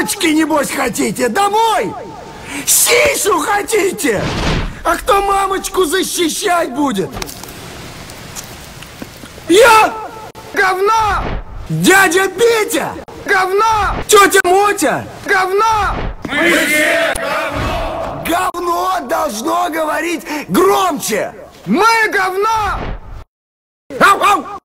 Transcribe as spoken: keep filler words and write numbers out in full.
Мамочки, небось, хотите? Домой! Сишу хотите? А кто мамочку защищать будет? Я? Говно! Дядя Петя? Говно! Тетя Мотя? Говно! Мы все говно! Говно должно говорить громче! Мы говно! Ау-ау!